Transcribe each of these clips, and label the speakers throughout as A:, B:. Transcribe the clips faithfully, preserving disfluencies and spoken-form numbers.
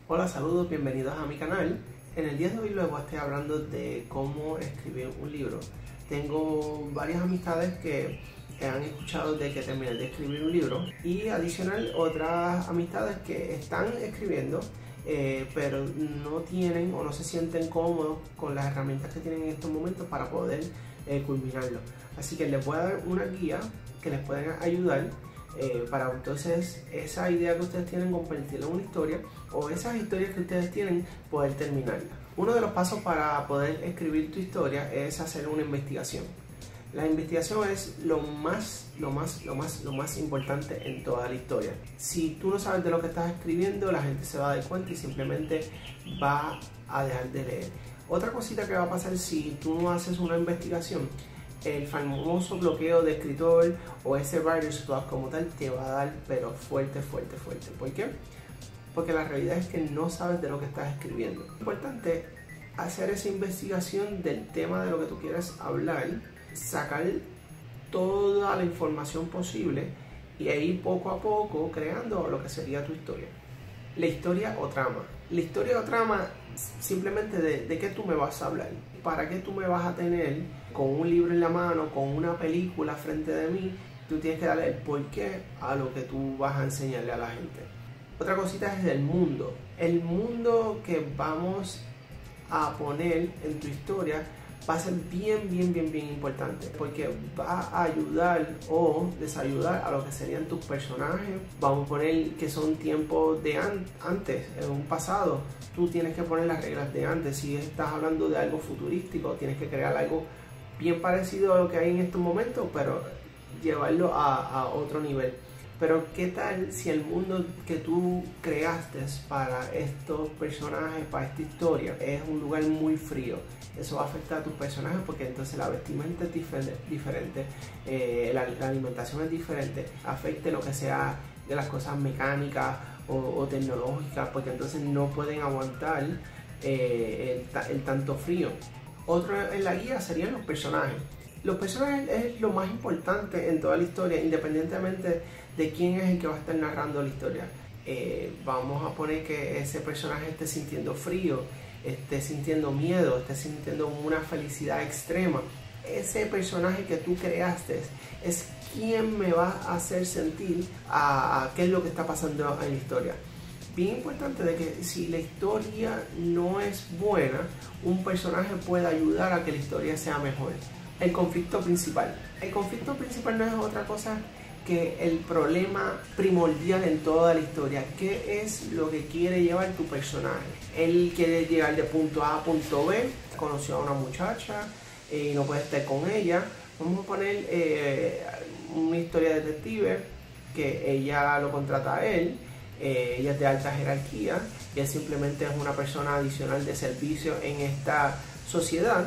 A: Hola, saludos, bienvenidos a mi canal. En el día de hoy luego estoy hablando de cómo escribir un libro. Tengo varias amistades que han escuchado de que terminé de escribir un libro y adicional otras amistades que están escribiendo eh, pero no tienen o no se sienten cómodos con las herramientas que tienen en estos momentos para poder eh, culminarlo. Así que les voy a dar una guía que les pueden ayudar Eh, para entonces esa idea que ustedes tienen convertirla en una historia, o esas historias que ustedes tienen poder terminarla. Uno de los pasos para poder escribir tu historia es hacer una investigación. La investigación es lo más, lo más, lo más, lo más importante en toda la historia. Si tú no sabes de lo que estás escribiendo, la gente se va a dar cuenta y simplemente va a dejar de leer. Otra cosita que va a pasar si tú no haces una investigación, el famoso bloqueo de escritor o ese writer's block como tal te va a dar pero fuerte, fuerte, fuerte. ¿Por qué? Porque la realidad es que no sabes de lo que estás escribiendo. Es importante hacer esa investigación del tema de lo que tú quieres hablar, sacar toda la información posible y ir poco a poco creando lo que sería tu historia. La historia o trama. La historia o trama simplemente de, de qué tú me vas a hablar. ¿Para qué tú me vas a tener con un libro en la mano, con una película frente de mí? Tú tienes que darle el porqué a lo que tú vas a enseñarle a la gente. Otra cosita es el mundo. El mundo que vamos a poner en tu historia va a ser bien, bien, bien, bien importante, porque va a ayudar o desayudar a lo que serían tus personajes. Vamos a poner que son tiempos de an antes, en un pasado. Tú tienes que poner las reglas de antes. Si estás hablando de algo futurístico, tienes que crear algo bien parecido a lo que hay en estos momentos, pero llevarlo a, a otro nivel. Pero ¿qué tal si el mundo que tú creaste para estos personajes, para esta historia, es un lugar muy frío? Eso va a afectar a tus personajes porque entonces la vestimenta es diferente, eh, la, la alimentación es diferente, afecte lo que sea de las cosas mecánicas o, o tecnológicas, porque entonces no pueden aguantar eh, el, el tanto frío. Otro en la guía serían los personajes. Los personajes es lo más importante en toda la historia, independientemente de quién es el que va a estar narrando la historia. Eh, vamos a poner que ese personaje esté sintiendo frío, esté sintiendo miedo, esté sintiendo una felicidad extrema. Ese personaje que tú creaste es quien me va a hacer sentir a, a qué es lo que está pasando en la historia. Bien importante de que si la historia no es buena, un personaje puede ayudar a que la historia sea mejor. El conflicto principal. El conflicto principal no es otra cosa que el problema primordial en toda la historia. ¿Qué es lo que quiere llevar tu personaje? Él quiere llegar de punto A a punto B, conoció a una muchacha y no puede estar con ella. Vamos a poner eh, una historia de detective que ella lo contrata a él. Eh, ella es de alta jerarquía y él simplemente es una persona adicional de servicio en esta sociedad,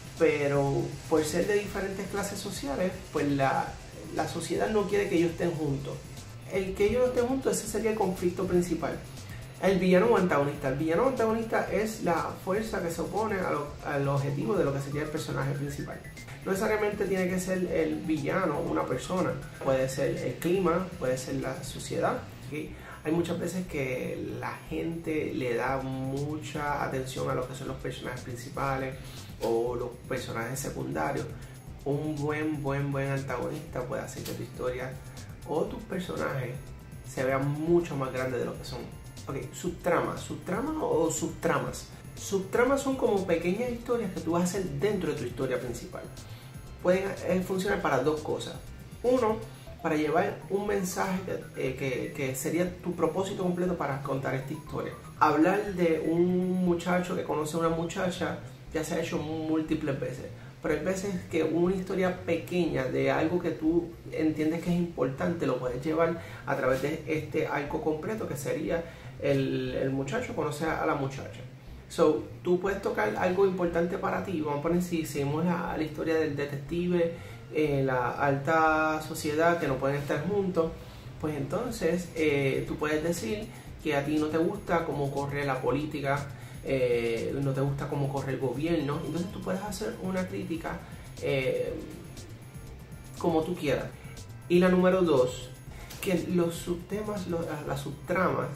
A: pero por ser de diferentes clases sociales, pues la, la sociedad no quiere que ellos estén juntos. El que ellos estén juntos, ese sería el conflicto principal. El villano o antagonista. El villano o antagonista es la fuerza que se opone a lo, al objetivo de lo que sería el personaje principal. No necesariamente tiene que ser el villano una persona, puede ser el clima, puede ser la sociedad. ¿Okay? Hay muchas veces que la gente le da mucha atención a lo que son los personajes principales o los personajes secundarios. Un buen, buen, buen antagonista puede hacer que tu historia o tus personajes se vean mucho más grandes de lo que son. Ok, subtramas, subtramas o subtramas. Subtramas son como pequeñas historias que tú vas a hacer dentro de tu historia principal. Pueden eh, funcionar para dos cosas. Uno, para llevar un mensaje eh, que, que sería tu propósito completo para contar esta historia. Hablar de un muchacho que conoce a una muchacha ya se ha hecho múltiples veces, pero hay veces que una historia pequeña de algo que tú entiendes que es importante lo puedes llevar a través de este arco completo que sería el, el muchacho conoce a la muchacha. So, tú puedes tocar algo importante para ti. Vamos a poner si seguimos la, la historia del detective en la alta sociedad que no pueden estar juntos, pues entonces eh, tú puedes decir que a ti no te gusta cómo corre la política, eh, no te gusta cómo corre el gobierno, entonces tú puedes hacer una crítica eh, como tú quieras. Y la número dos, que los subtemas, los, las subtramas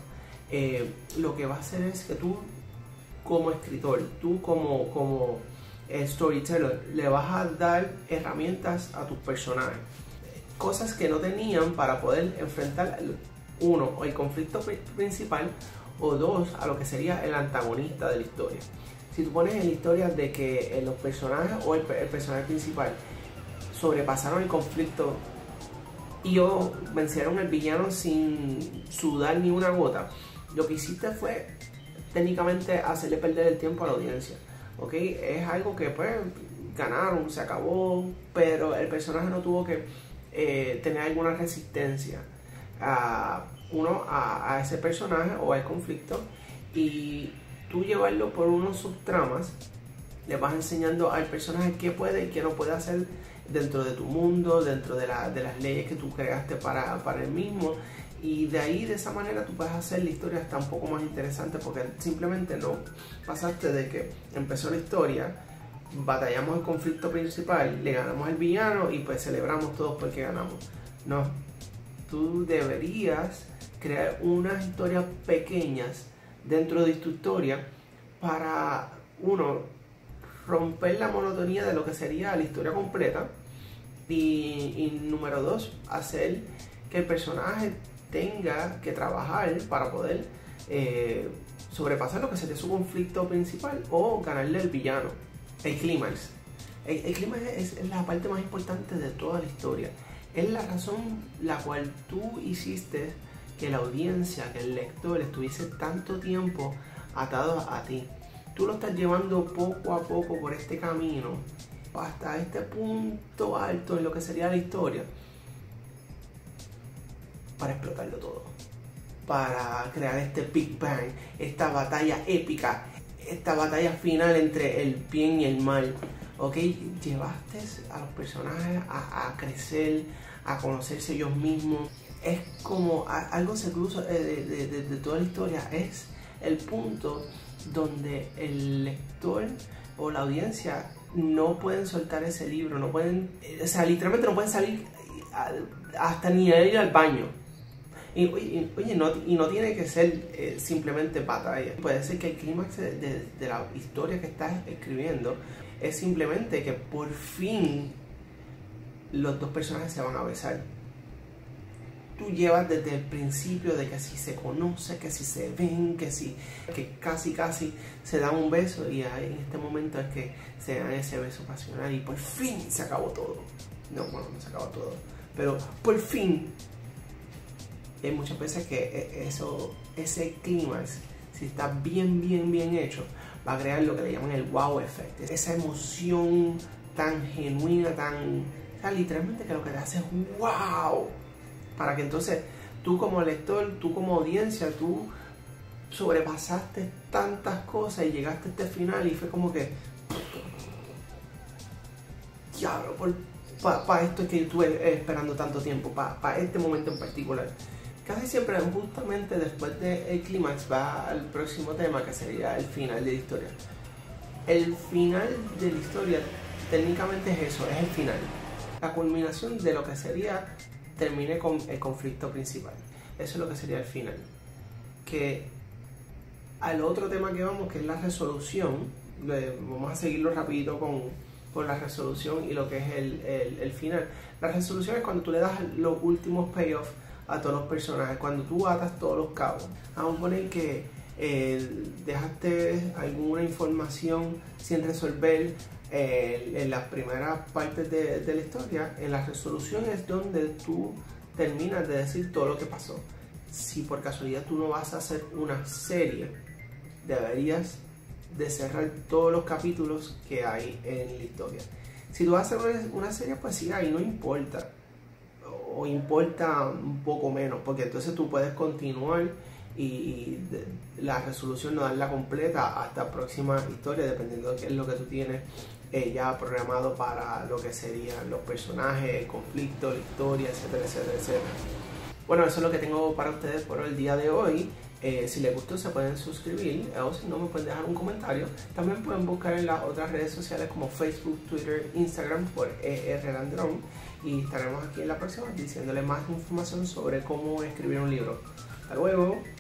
A: eh, lo que va a hacer es que tú como escritor, tú como, como storyteller, le vas a dar herramientas a tus personajes, cosas que no tenían para poder enfrentar, uno, o el conflicto principal, o dos, a lo que sería el antagonista de la historia. Si tú pones en la historia de que los personajes o el, el personaje principal sobrepasaron el conflicto y o vencieron al villano sin sudar ni una gota, lo que hiciste fue técnicamente hacerle perder el tiempo a la audiencia, ¿ok? Es algo que pues ganaron, se acabó, pero el personaje no tuvo que eh, tener alguna resistencia a uno a, a ese personaje o al conflicto, y tú llevarlo por unos subtramas, le vas enseñando al personaje qué puede y qué no puede hacer dentro de tu mundo, dentro de, la, de las leyes que tú creaste para, para él mismo. Y de ahí, de esa manera, tú puedes hacer la historia hasta un poco más interesante, porque simplemente no pasaste de que empezó la historia, batallamos el conflicto principal, le ganamos al villano y pues celebramos todos porque ganamos. No, tú deberías crear unas historias pequeñas dentro de tu historia para, uno, romper la monotonía de lo que sería la historia completa, y, y número dos, hacer que el personaje tenga que trabajar para poder eh, sobrepasar lo que sería su conflicto principal o ganarle al villano. El clímax. El, el clímax es, es la parte más importante de toda la historia. Es la razón la cual tú hiciste que la audiencia, que el lector estuviese tanto tiempo atado a ti. Tú lo estás llevando poco a poco por este camino hasta este punto alto en lo que sería la historia, para explotarlo todo, para crear este Big Bang, esta batalla épica, esta batalla final entre el bien y el mal, ¿ok? Llevaste a los personajes a, a crecer, a conocerse ellos mismos. Es como a, algo secluso de, de, de, de toda la historia, es el punto donde el lector o la audiencia no pueden soltar ese libro, no pueden, o sea, literalmente no pueden salir hasta ni ir al baño. Y, y, oye, no, y no tiene que ser eh, simplemente batalla. Puede ser que el clímax de, de, de la historia que estás escribiendo es simplemente que por fin los dos personajes se van a besar. Tú llevas desde el principio de que si se conoce, que si se ven, que si que casi casi se dan un beso, y ahí, en este momento es que se dan ese beso pasional y por fin se acabó todo. No, bueno, no se acabó todo, pero por fin. Hay muchas veces que eso, ese clímax, si está bien, bien, bien hecho, va a crear lo que le llaman el wow effect. Esa emoción tan genuina, tan, o sea, literalmente que lo que te hace es wow. Para que entonces tú como lector, tú como audiencia, tú sobrepasaste tantas cosas y llegaste a este final y fue como que, diablo, para pa esto es que estuve esperando tanto tiempo, para pa este momento en particular. Casi siempre, justamente después del clímax, va al próximo tema, que sería el final de la historia. El final de la historia técnicamente es eso, es el final. La culminación de lo que sería, termine con el conflicto principal. Eso es lo que sería el final. Que al otro tema que vamos, que es la resolución, vamos a seguirlo rapidito con, con la resolución y lo que es el, el, el final. La resolución es cuando tú le das los últimos payoffs a todos los personajes, cuando tú atas todos los cabos. Vamos a poner que eh, dejaste alguna información sin resolver eh, en las primeras partes de, de la historia. En la resolución es donde tú terminas de decir todo lo que pasó. Si por casualidad tú no vas a hacer una serie, deberías de cerrar todos los capítulos que hay en la historia. Si tú vas a hacer una serie, pues sí, ahí no importa, o importa un poco menos, porque entonces tú puedes continuar y, y de, la resolución no darla completa hasta próxima historia, dependiendo de qué es lo que tú tienes eh, ya programado para lo que serían los personajes, el conflicto, la historia, etcétera, etcétera, etcétera. Bueno, eso es lo que tengo para ustedes por el día de hoy. Eh, si les gustó, se pueden suscribir, o si no, me pueden dejar un comentario. También pueden buscar en las otras redes sociales como Facebook, Twitter, Instagram por E R Landrón, y estaremos aquí en la próxima diciéndole más información sobre cómo escribir un libro. Hasta luego.